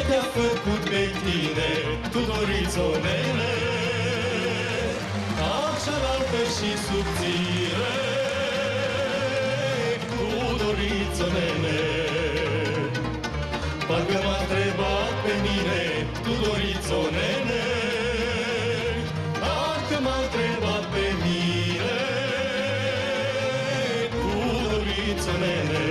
te-a făcut pe tine, Tudorițo, nene, așa înaltă și subțire, Tudorițo, nene. Parcă m-a întrebat pe mine, Tudorițo, nene, parcă m-a întrebat pe mine, Tudorițo, nene.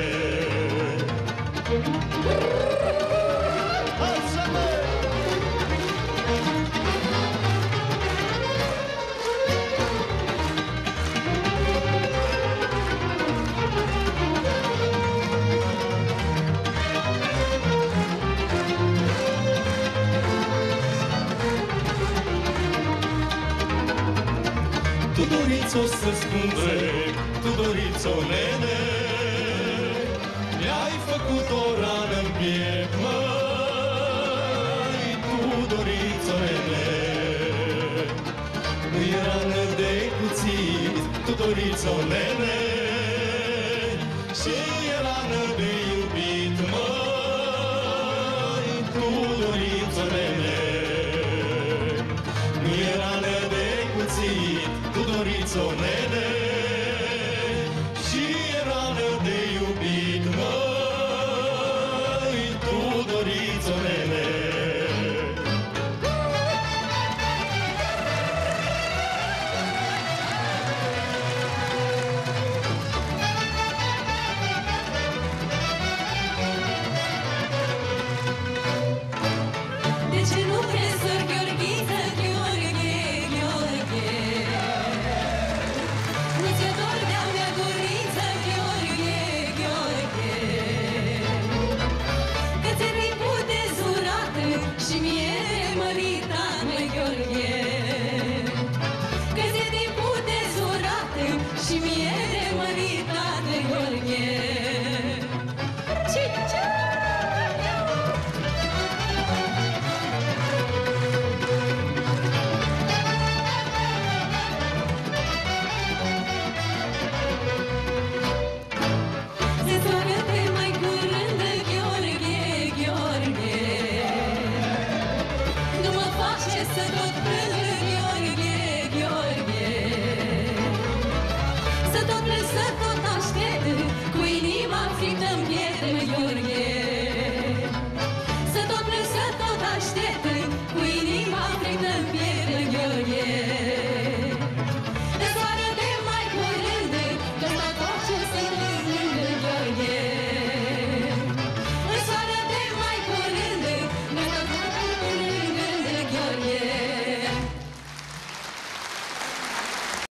Tudorițo, să spun drept, Tudorițo, nene, mi-ai făcut o rană-n piept, măi, Tudorițo, nene. Nu e rană de cuțit, Tudorițo, nene, și e rană de iubit, măi, Tudorițo, nene. Nu e rană de cuțit, Tudorițo, nene, și e rană de iubit, măi, Tudorițo, nene. De ce nu crezi, sor Gheorghiță, Gheorghe, Gheorghe? Nu ți-e dor de-a mea guriță, Gheorghe, Gheorghe? Că ți-e timpul de zurată și mie măritat, măi, Gheorghe. Că ți-e timpul de zurată și mie măritat, măi, Gheorghe. Să tot plâng, Gheorghe, Gheorghe, să tot plâng, să tot aștept, cu inima friptă-n piept, măi, Gheorghe. Să tot plâng, să tot aștept,